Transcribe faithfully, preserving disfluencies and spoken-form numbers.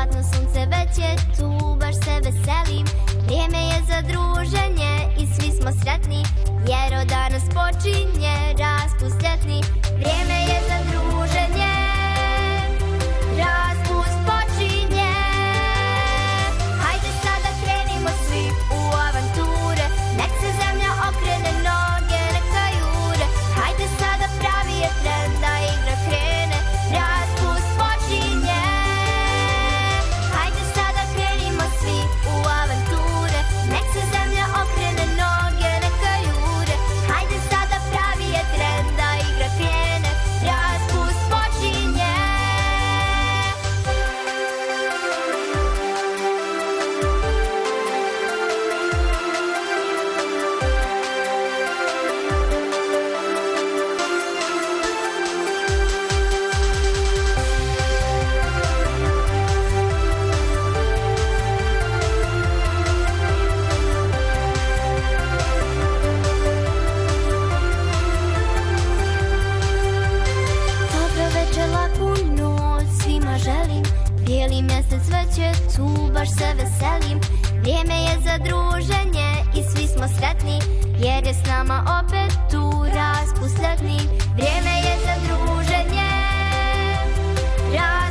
zlatno sunce već je tu, baš se veselim. Vrijeme je za druženje i svi smo sretni, jer od danas počinje raspust ljetni. Vrijeme je za druženje, raspust počinje. Hajde sada krenimo svi u avanture, nek se zemlja okrene, noge neka jure. Hajde sada pravi je trend da igra krene, raspust počinje. Hajde sada krenimo svi u avanture, nek se zemlja okrene, noge neka jure. Hajde sada pravi je trend da igra krene, raspust počinje. Bijeli mjesec već je tu, baš se veselim. Vrijeme je za druženje i svi smo sretni, jer je s nama opet tu raspust ljetni. Vrijeme je za druženje, raspust